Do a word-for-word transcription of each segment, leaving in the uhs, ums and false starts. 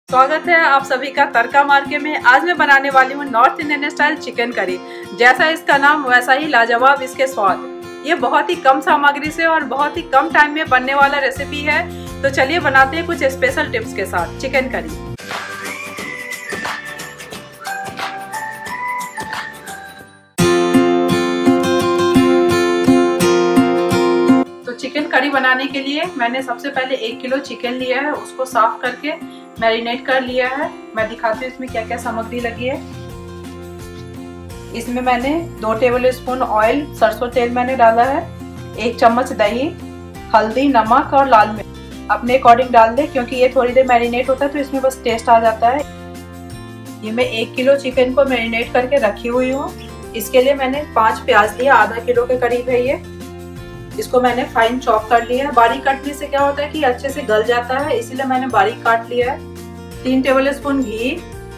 स्वागत है आप सभी का तड़का मार्के में। आज मैं बनाने वाली हूँ north Indian style chicken curry. जैसा इसका नाम वैसा ही लाजवाब इसके स्वाद। ये बहुत ही कम सामग्री से और बहुत ही कम टाइम में बनने वाला रेसिपी है। तो चलिए बनाते हैं कुछ स्पेशल टिप्स के साथ चिकन करी। चिकन करी बनाने के लिए मैंने सबसे पहले एक किलो चिकन लिया है, उसको साफ करके मैरिनेट कर लिया है। मैं दिखाती हूँ इसमें क्या क्या सामग्री लगी है। इसमें मैंने दो टेबल स्पून ऑयल सरसों तेल मैंने डाला है, एक चम्मच दही, हल्दी, नमक और लाल मिर्च अपने अकॉर्डिंग डाल दे, क्योंकि ये थोड़ी देर मैरिनेट होता है तो इसमें बस टेस्ट आ जाता है। ये मैं एक किलो चिकन को मैरिनेट करके रखी हुई हूँ। इसके लिए मैंने पाँच प्याज लिया, आधा किलो के करीब है ये। इसको मैंने फाइन चॉप कर लिया है। बारीक काटने से क्या होता है कि अच्छे से गल जाता है, इसीलिए मैंने बारीक काट लिया है। तीन टेबल स्पून घी,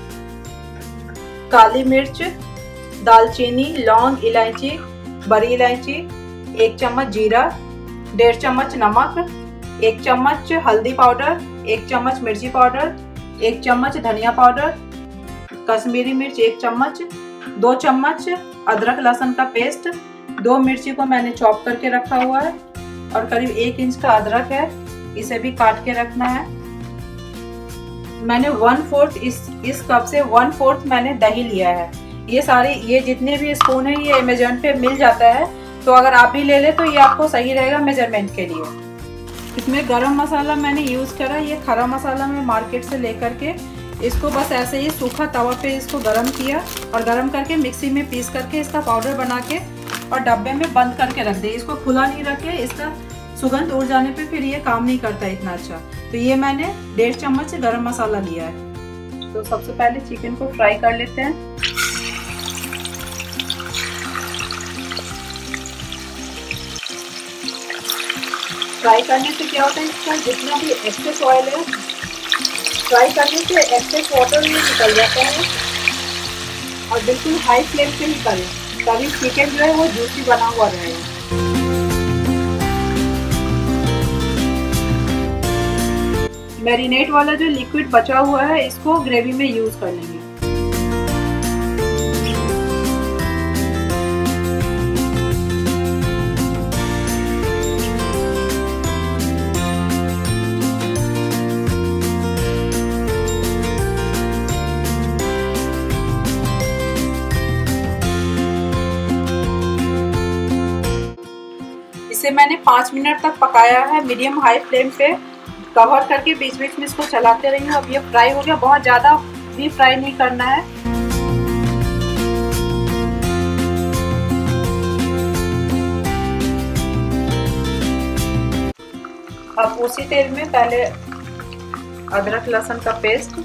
काली मिर्च, दालचीनी, लौंग, इलायची, बड़ी इलायची, एक चम्मच जीरा, डेढ़ चम्मच नमक, एक चम्मच हल्दी पाउडर, एक चम्मच मिर्ची पाउडर, एक चम्मच धनिया पाउडर, कश्मीरी मिर्च एक चम्मच, दो चम्मच अदरक लहसुन का पेस्ट, दो मिर्ची को मैंने चॉप करके रखा हुआ है और करीब एक इंच का अदरक है, इसे भी काट के रखना है। मैंने वन फोर्थ इस इस कप से वन फोर्थ मैंने दही लिया है। ये सारी ये जितने भी स्पून है ये अमेज़न पे मिल जाता है, तो अगर आप भी ले ले तो ये आपको सही रहेगा मेजरमेंट के लिए। इसमें गरम मसाला मैंने यूज करा, ये खरा मसाला मैं मार्केट से लेकर के इसको बस ऐसे ही सूखा तवा पे इसको गरम किया और गरम करके मिक्सी में पीस करके इसका पाउडर बना के और डब्बे में बंद करके रख दे। इसको खुला नहीं रखे, इसका सुगंध उड़ जाने पे फिर ये काम नहीं करता इतना अच्छा। तो ये मैंने डेढ़ चम्मच गरम मसाला लिया है। तो सबसे पहले चिकन को फ्राई कर लेते हैं। फ्राई करने से क्या होता है, इसका जितना भी एक्सेस ऑयल है फ्राई करने से एक्सेस वाटर भी निकल जाता है। और बिल्कुल हाई फ्लेम पे ही करें तभी चिकन जो है वो जूसी बना हुआ रहेगा। मैरिनेट वाला जो लिक्विड बचा हुआ है इसको ग्रेवी में यूज कर लेंगे। इसे मैंने पाँच मिनट तक पकाया है मीडियम हाई फ्लेम पे, कवर करके बीच बीच में इसको चलाते रहिए। अब ये फ्राई हो गया, बहुत ज़्यादा भी फ्राई नहीं करना है। अब उसी तेल में पहले अदरक लहसुन का पेस्ट,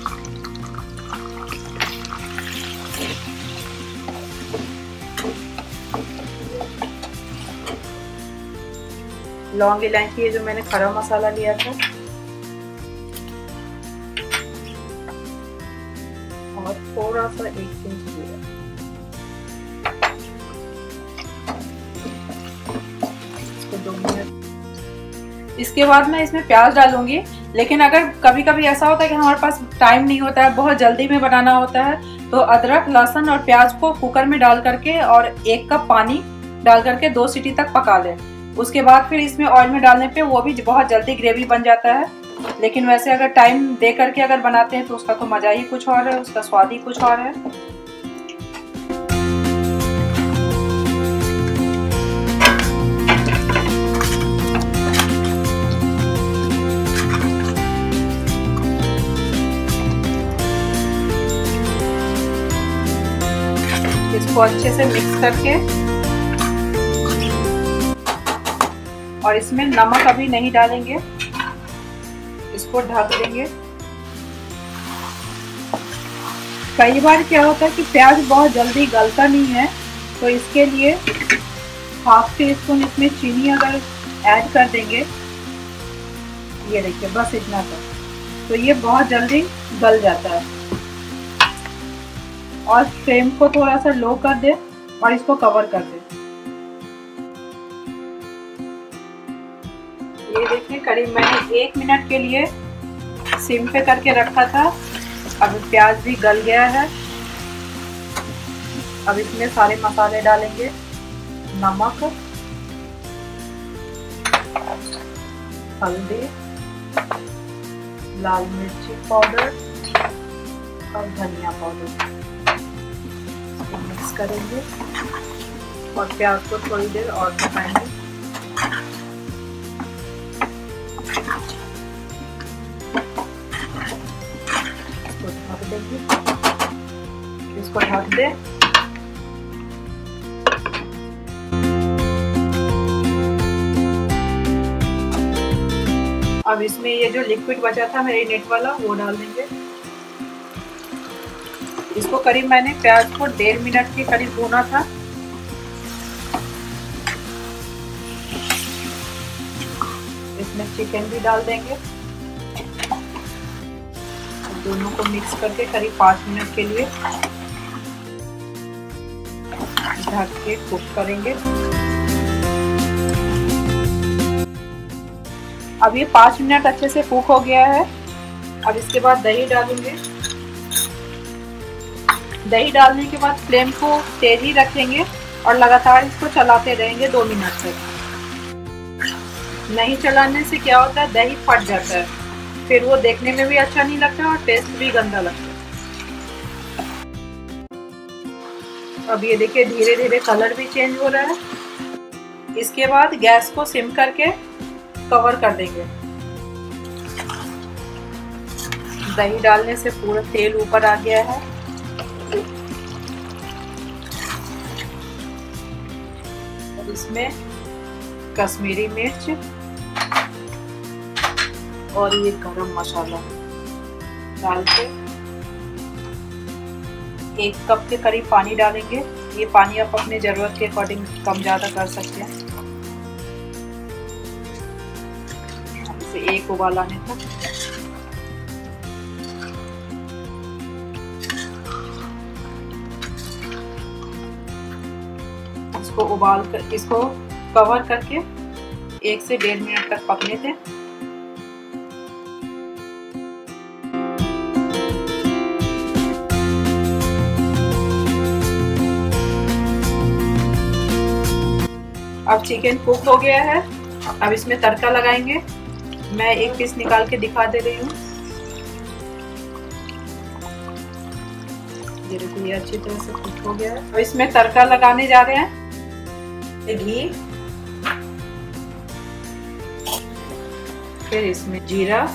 लौंग, इलायची, ये जो मैंने खड़ा मसाला लिया था, और थोड़ा सा एक इंच जीरा। इसको दो मिनट। इसके बाद मैं इसमें प्याज डालूंगी। लेकिन अगर कभी कभी ऐसा होता है कि हमारे पास टाइम नहीं होता है, बहुत जल्दी में बनाना होता है, तो अदरक, लहसुन और प्याज को कुकर में डाल करके और एक कप पानी डाल करके दो सीटी तक पका लें। उसके बाद फिर इसमें ऑयल में डालने पे वो भी बहुत जल्दी ग्रेवी बन जाता है। लेकिन वैसे अगर टाइम दे करके अगर बनाते हैं तो उसका तो मज़ा ही कुछ और है, उसका स्वाद ही कुछ और है। इसको अच्छे से मिक्स करके, और इसमें नमक अभी नहीं डालेंगे, इसको ढक देंगे। कई बार क्या होता है कि प्याज बहुत जल्दी गलता नहीं है, तो इसके लिए हाफ टी स्पून इसमें चीनी अगर ऐड कर देंगे, ये देखिए बस इतना तक, तो ये बहुत जल्दी गल जाता है। और फ्लेम को थोड़ा सा लो कर दे और इसको कवर कर दे। ये देखिए करीब मैंने एक मिनट के लिए सिम पे करके रखा था, अब प्याज भी गल गया है। अब इसमें सारे मसाले डालेंगे, नमक, हल्दी, लाल मिर्ची पाउडर और धनिया पाउडर। इसको मिक्स करेंगे और प्याज को थोड़ी देर और पकाएंगे। इसको ढक देंगे, इसको ढक दे। अब इसमें ये जो लिक्विड बचा था मैरिनेट वाला वो डाल देंगे। इसको करीब मैंने प्याज को डेढ़ मिनट के करीब भूना था। इसमें चिकन भी डाल देंगे। दोनों को मिक्स करके करीब पाँच मिनट के लिए ढक के कुक करेंगे। अब ये पाँच मिनट अच्छे से कुक हो गया है। अब इसके बाद दही डालूंगे। दही डालने के बाद फ्लेम को तेज ही रखेंगे और लगातार इसको चलाते रहेंगे दो मिनट तक। नहीं चलाने से क्या होता है, दही फट जाता है, फिर वो देखने में भी अच्छा नहीं लगता और टेस्ट भी गंदा लगता है। अब ये देखिए धीरे धीरे कलर भी चेंज हो रहा है। इसके बाद गैस को सिम करके कवर कर देंगे। दही डालने से पूरा तेल ऊपर आ गया है। और इसमें कश्मीरी मिर्च और ये गरम मसाला डाल के एक कप के करीब पानी डालेंगे। ये पानी आप अपने ज़रूरत के अकॉर्डिंग कम ज़्यादा कर सकते हैं। एक उबाल आने तक इसको उबाल कर इसको कवर करके एक से डेढ़ मिनट तक पकने दें। अब चिकन कुक हो गया है। अब इसमें तड़का लगाएंगे। मैं एक पीस निकाल के दिखा दे रही हूँ। ये देखो ये अच्छी तरह से कुक हो गया है। अब इसमें तड़का लगाने जा रहे हैं। घी, फिर इसमें जीरा,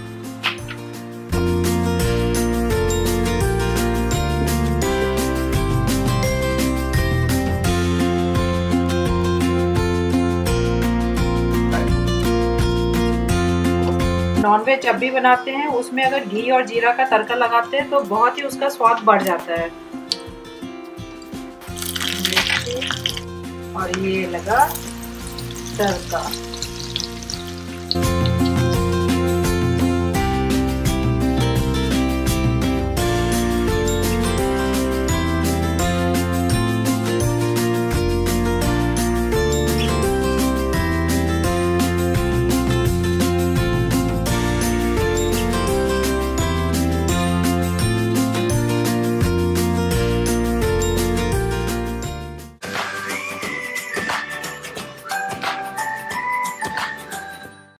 नॉनवेज जब भी बनाते हैं उसमें अगर घी और जीरा का तड़का लगाते हैं तो बहुत ही उसका स्वाद बढ़ जाता है। और ये लगा तड़का।